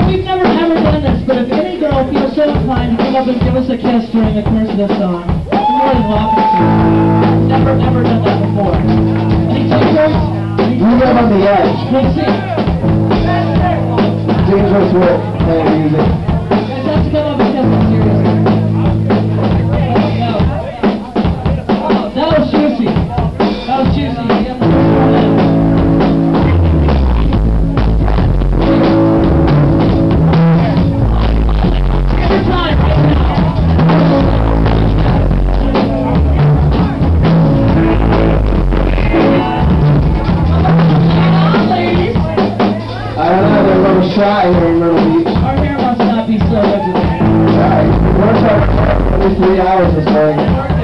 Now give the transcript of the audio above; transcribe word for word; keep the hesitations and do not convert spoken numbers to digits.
we've never ever done this, but if any girl feels so inclined to come up and give us a kiss during the course of this song, you're more than welcome to. Never ever done that before. Any takers? You live on the edge. We'll see. Dangerous work, playing music. You guys have to come up and kiss us, seriously. Oh, no. Oh, that was juicy. That was juicy. You got the first one in. Every time, right now. I don't know, they're a little shy here in Myrtle Beach. Our hair must not be so good today. Alright, we're going to three hours this morning.